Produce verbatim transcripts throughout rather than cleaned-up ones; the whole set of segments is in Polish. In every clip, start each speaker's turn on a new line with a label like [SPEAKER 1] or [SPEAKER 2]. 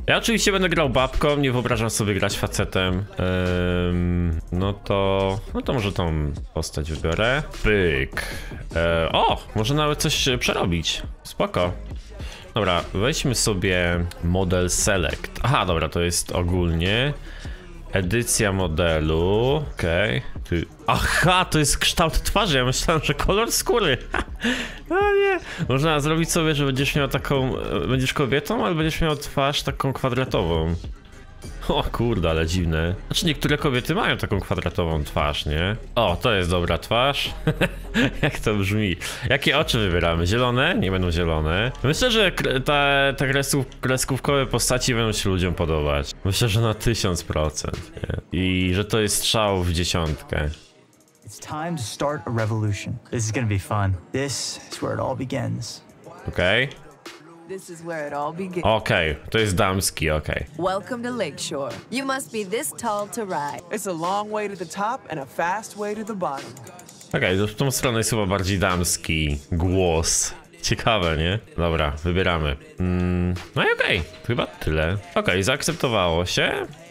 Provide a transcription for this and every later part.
[SPEAKER 1] Ja oczywiście będę grał babką, nie wyobrażam sobie grać facetem. Ym, no to... No to może tą postać wybiorę. Pyk. E, o! Może nawet coś przerobić. Spoko. Dobra, weźmy sobie model select. Aha, dobra, to jest ogólnie edycja modelu. Okej. Okay. Aha, to jest kształt twarzy. Ja myślałem, że kolor skóry. No nie. Można zrobić sobie, że będziesz miał taką... Będziesz kobietą, ale będziesz miał twarz taką kwadratową. O kurde, ale dziwne. Znaczy niektóre kobiety mają taką kwadratową twarz, nie? O, to jest dobra twarz. Jak to brzmi? Jakie oczy wybieramy? Zielone? Nie będą zielone. Myślę, że te, te kresków, kreskówkowe postaci będą się ludziom podobać. Myślę, że na tysiąc procent. Nie? I że to jest strzał w dziesiątkę.
[SPEAKER 2] It's time to start a revolution. This is gonna be fun. This is where it all begins.
[SPEAKER 1] Okej. Okay.
[SPEAKER 3] This is where it all begins.
[SPEAKER 1] Okej, okay, to jest damski, okej. Okay.
[SPEAKER 3] Welcome to Lakeshore. You must be this tall to ride.
[SPEAKER 4] It's a long way to the top and a fast way to the bottom.
[SPEAKER 1] Okej, okay, w tą stronę jest chyba bardziej damski głos. Ciekawe, nie? Dobra, wybieramy. Mm, no i okej, okay, chyba tyle. Okej, okay, zaakceptowało się.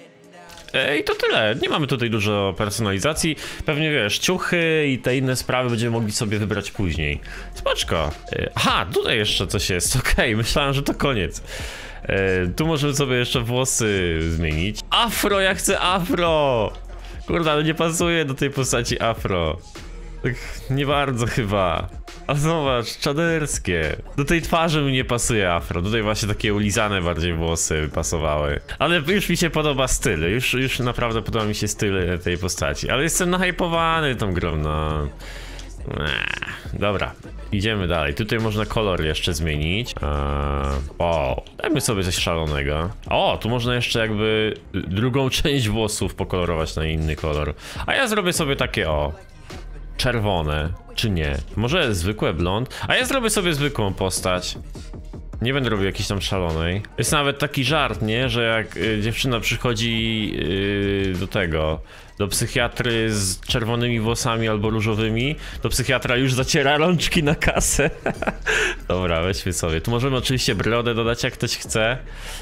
[SPEAKER 1] I to tyle, nie mamy tutaj dużo personalizacji. Pewnie wiesz, ciuchy i te inne sprawy będziemy mogli sobie wybrać później. Spoczko. Aha, tutaj jeszcze coś jest, okej, okay, myślałem, że to koniec. Tu możemy sobie jeszcze włosy zmienić. Afro, ja chcę afro! Kurde, ale nie pasuje do tej postaci afro. Tak nie bardzo chyba. A zobacz, czaderskie. Do tej twarzy mi nie pasuje afro. Tutaj właśnie takie ulizane bardziej włosy pasowały. Ale już mi się podoba styl. Już, już naprawdę podoba mi się styl tej postaci. Ale jestem nahypowany tą grą, no. Eee, dobra, idziemy dalej. Tutaj można kolor jeszcze zmienić. Eee, o, dajmy sobie coś szalonego. O, tu można jeszcze jakby drugą część włosów pokolorować na inny kolor. A ja zrobię sobie takie o. Czerwone, czy nie? Może zwykłe blond? A ja zrobię sobie zwykłą postać. Nie będę robił jakiejś tam szalonej. Jest nawet taki żart, nie? Że jak y, dziewczyna przychodzi y, do tego, do psychiatry z czerwonymi włosami albo różowymi, to psychiatra już zaciera rączki na kasę. Dobra, weźmy sobie. Tu możemy oczywiście brodę dodać, jak ktoś chce.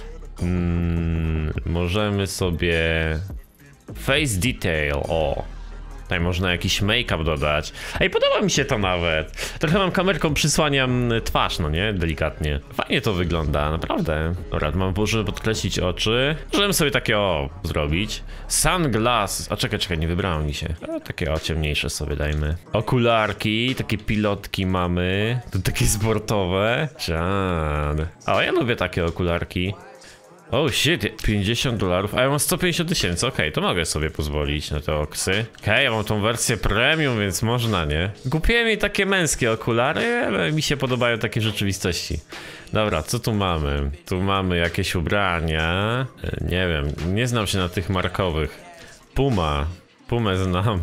[SPEAKER 1] Hmm, możemy sobie... Face detail, o. Tutaj można jakiś make-up dodać. Ej, podoba mi się to nawet. Trochę mam kamerką przysłaniam twarz, no nie? Delikatnie. Fajnie to wygląda, naprawdę. Dobra, mam, możemy podkreślić oczy. Możemy sobie takie o zrobić. Sunglasses. A czekaj, czekaj, nie wybrało mi się. A, takie o ciemniejsze sobie dajmy. Okularki, takie pilotki mamy. To takie sportowe. Czad. O, ja lubię takie okularki. Oh shit, pięćdziesiąt dolarów, a ja mam sto pięćdziesiąt tysięcy, okej, okay, to mogę sobie pozwolić na te oksy. Okej, okay, ja mam tą wersję premium, więc można, nie? Kupiłem mi takie męskie okulary, ale mi się podobają takie rzeczywistości. Dobra, co tu mamy? Tu mamy jakieś ubrania. Nie wiem, nie znam się na tych markowych. Puma, Pumę znam.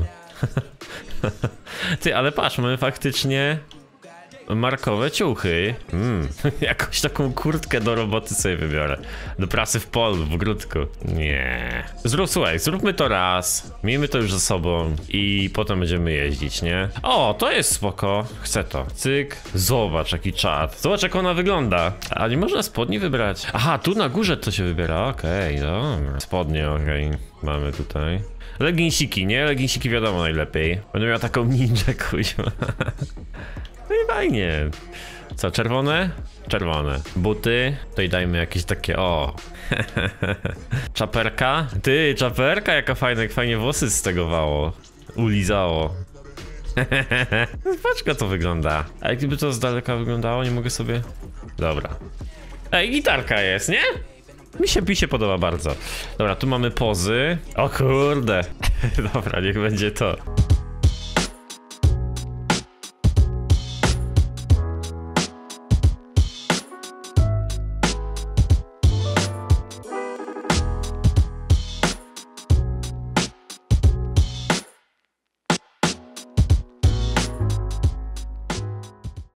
[SPEAKER 1] Ty, ale patrz, mamy faktycznie... markowe ciuchy. Mm, jakąś taką kurtkę do roboty sobie wybiorę. Do pracy w polu, w ogródku. Nie. Zrób, słuchaj, zróbmy to raz. Miejmy to już za sobą i potem będziemy jeździć, nie? O, to jest spoko. Chcę to. Cyk. Zobacz, jaki czad. Zobacz, jak ona wygląda. A nie można spodni wybrać. Aha, tu na górze to się wybiera. Okej, okay, dobra. Spodnie, okej. Okay. Mamy tutaj. Leginsiki, nie? Leginsiki wiadomo najlepiej. Będę miał taką ninja, kuźma. No i fajnie. Co, czerwone? Czerwone. Buty. Tutaj dajmy jakieś takie, o. Czaperka. Ty, czaperka, jaka fajna, jak fajnie włosy stegowało. Ulizało. Patrz, jak to wygląda. A jak gdyby to z daleka wyglądało, nie mogę sobie... Dobra. Ej, gitarka jest, nie? Mi się, mi się podoba bardzo. Dobra, tu mamy pozy. O kurde. Dobra, niech będzie to.